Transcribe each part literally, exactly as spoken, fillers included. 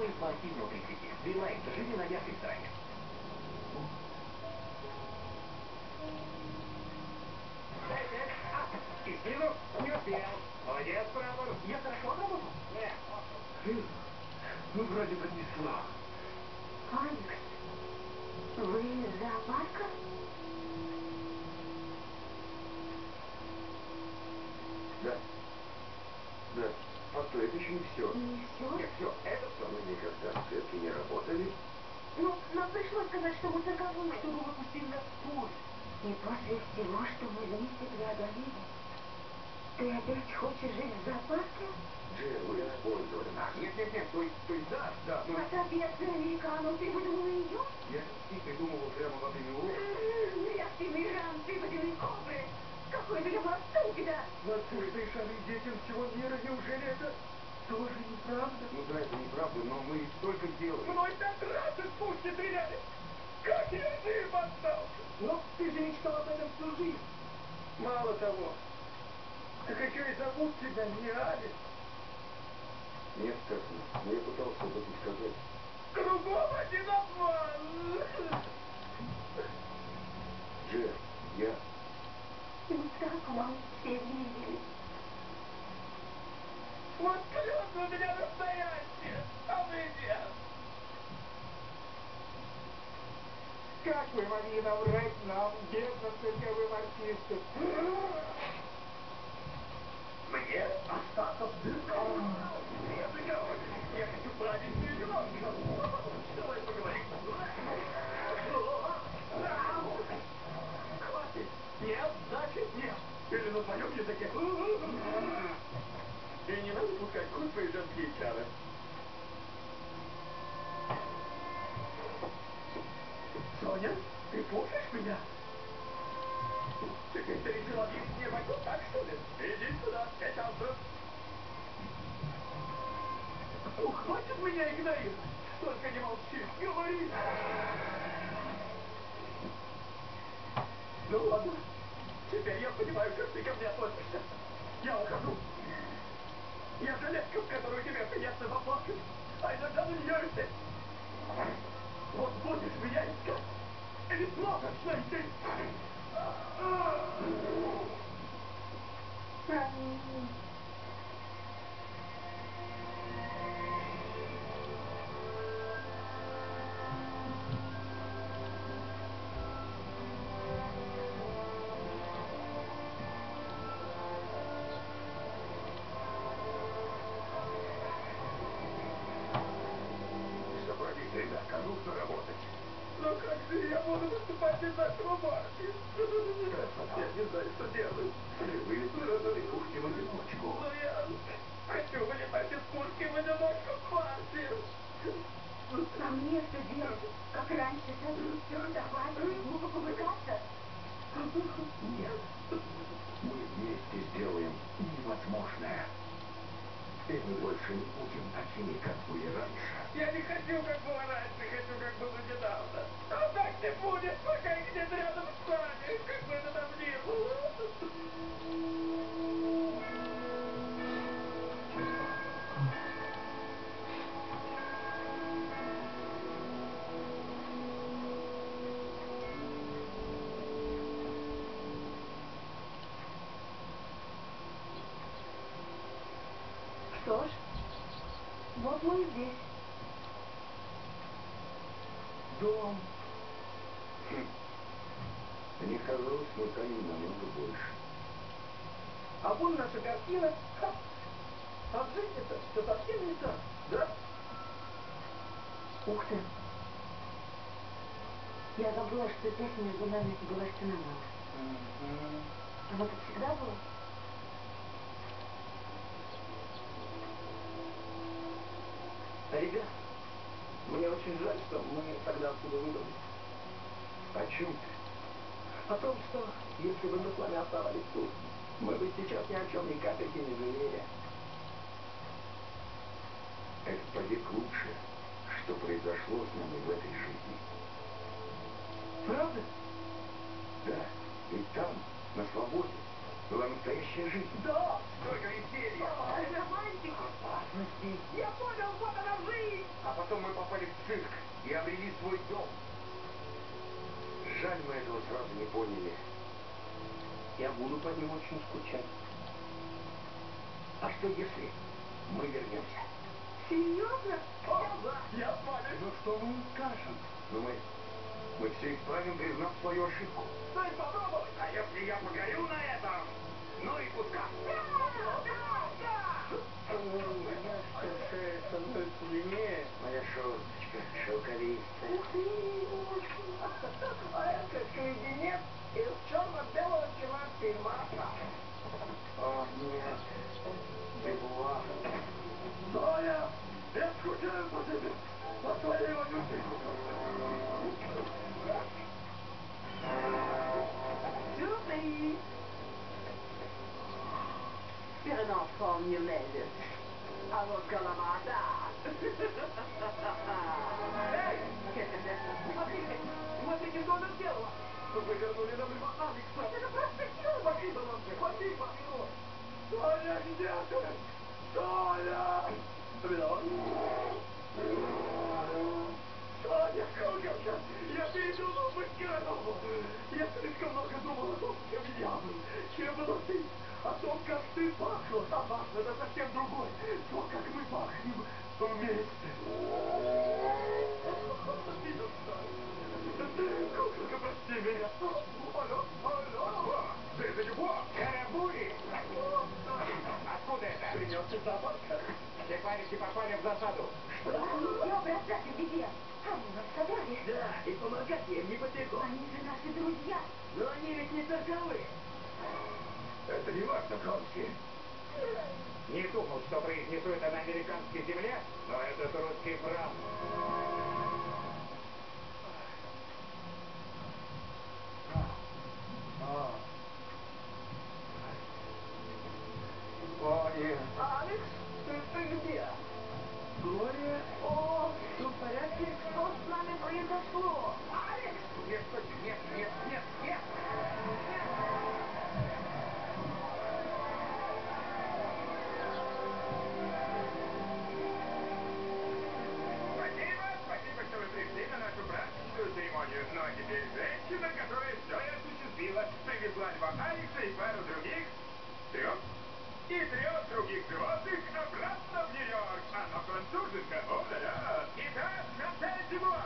Новые сладкие внутренники. Билайн, жили на яркой стороне. Дайте! А! И снизу не успел. Молодец, Бравер. Я хорошо работал? Нет. Ну, вроде поднесло. Алекс, вы из зоопарка? Да. Да. Постой, это еще не все. Не все? Нет, все. Это все. Мы никогда в цирке не работали. Ну, нам пришлось сказать, что мы цирковые. Чтобы выпустили нас в поле. И после всего, что мы вместе преодолели, ты опять хочешь жить в зоопарке? Джилл, вы использовали нас. Нет, нет, нет, то есть, то есть да, да, но... А та бедная американка, ты выдумала ее? Я не придумывал прямо во время урока. Реактивный ран, ты водяные кобры. Какой ты мозг у тебя? Воздушные шары детям всего мира, неужели это тоже неправда? Ну да, это неправда, но мы столько сделали. Мной так раз из пушки стреляли! Как я жив остался? Но ты же мечтал об этом всю жизнь. Мало того, так еще и зовут тебя не Алекс. Нет, Стефан, я пытался об этом сказать. Кругом один обман! Джефф, я... Мы так вам все видели. Вот клятва у меня настоящая, а вы нет. Как вы могли наврать нам, бедным цирковым артистам? Мне остаться в цирке? Нет, Николай, я хочу праздничную игру. Давай поговорим. Хватит. Нет, значит нет. Или на твоем языке. И не надо пускать в ход свои женские чары. Соня, ты слушаешь меня? Теперь ты решил объявить мне войну, так что ли? Иди сюда, пять шансов. Ну, хватит меня игнорировать. Только не молчи, говори. Ну ладно. Теперь я понимаю, как ты ко мне относишься. Я ухожу. Я жилетка, в которую тебе приятно заплакать, а иногда на нее и сесть. Вот будешь меня искать, или сможешь найти? Собрались ребята, нужно работать. Но как же я буду выступать без нашего Барби? Я не знаю, что делать. Ты вылетишь из этой пушки в одиночку. Но я хочу вылетать из пушки в одиночку с Барби. А мне что делать? Как раньше садись, все давай, и глупо кувыркаться? Нет. Мы вместе сделаем невозможное. И мы больше не будем такими, как были раньше. Я не хочу, как было раньше, хочу, как было недавно. А так не будет, пока их нет рядом с нами, как бы это там ни было. Что ж, вот мы и здесь. Дом. Хм. Мне казалось, мы тайны намного больше. А вон наша картина. Ха. А в жизни-то все совсем не так, да? Ух ты. Я забыла, что здесь между нами была стеновала. А вот это всегда было? Ребят, мне очень жаль, что мы тогда отсюда выбрались. О чем ты? О том, что если бы мы с вами оставались тут, мы бы сейчас ни о чем ни капельки не жалели. Это поверь лучше, что произошло с нами в этой жизни. Правда? Да, ведь там, на свободе, была настоящая жизнь. Да! Только веселья. Романтика. Опасности. Я понял, вот она жизнь! А потом цирк и обрели свой дом. Жаль, мы этого сразу не поняли. Я буду по ним очень скучать. А что если мы вернемся? Серьезно? Я с вами. Ну что мы им скажем? Но мы, мы все исправим, признав свою ошибку. Дай попробовать! А если я погорю на этом? Ну и пускай. Моя шея становится длиннее. Моя шерсточка шелковистая. Ух ты! А это леденец из черно-белого кинофильма. О, нет. Дебуа. Соня! Я скучаю по тебе! По твоей вонючей! Сюрприз! Ser en enfant mieux l'aide. А вот голова, да. Эй! Смотрите! Смотрите, что она сделала! Вы вернули нам льва Алекса! Это просто чудо! Спасибо вам! Спасибо! Соня, где ты? Соня! Виноват? Соня, куколка! Я передумал быть корову! Я слишком много думал о том, кем я был, кем была ты, о том, как ты пахла. А пахла это совсем другой. То, как мы пахнем вместе. Куколка, прости меня. Алло, алло. Ты это Дебуа? Карабури? Откуда это? Принес из зоопарка. Все парочки попали в засаду. Ничего, бросайте, беде. Они нас собрали. Да, и помогать им не потихо. Они же наши друзья. Но они ведь не таковы. Это не важно, Кромси. Не думал, что произнесу это на американской земле, но этот русский прав. О, нет. Алекс, ты, ты где? Глория? О, все в порядке? Что с нами произошло? Алекс! Нет, стойте, нет, нет, нет, нет! Спасибо, спасибо, что вы пришли на нашу праздничную церемонию. Ну а теперь женщина, которая все осуществила, привезла льва Алекса и пару других, трех, и трех других животных обратно в Нью-Йорк. Она француженка, о-ля-ля. Итак, Шанталь Дебуа.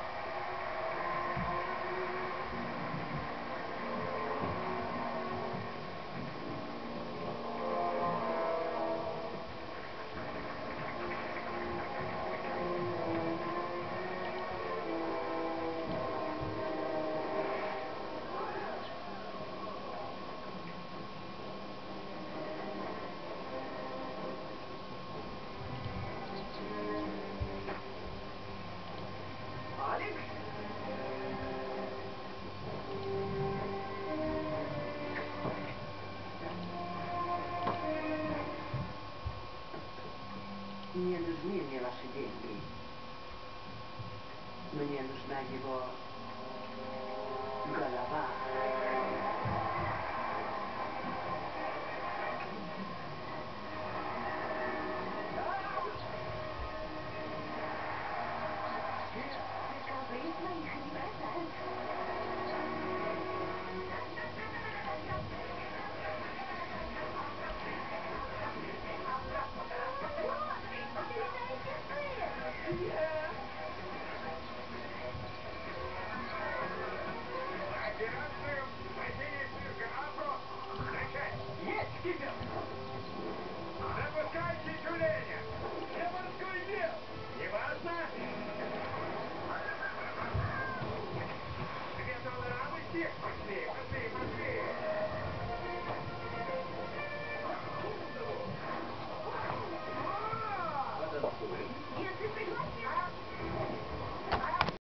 Алекс? Не нужны мне ваши деньги. Мне нужна его голова. Декабрист моих не бросают. Вот, передайте сыр. Нет!